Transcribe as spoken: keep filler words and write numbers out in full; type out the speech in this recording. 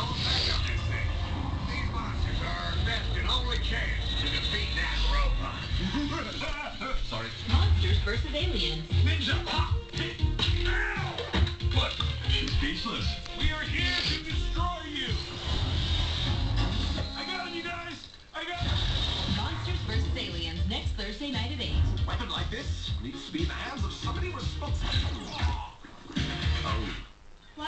on back up this thing. These monsters are our best and only chance to defeat that robot. Sorry. Monsters versus aliens. Ninja pop! Ow! What? She's speechless. We are here to destroy you! I got him, you guys! I got him! Monsters versus aliens next Thursday night at eight. Weapon like this needs to be in the hands of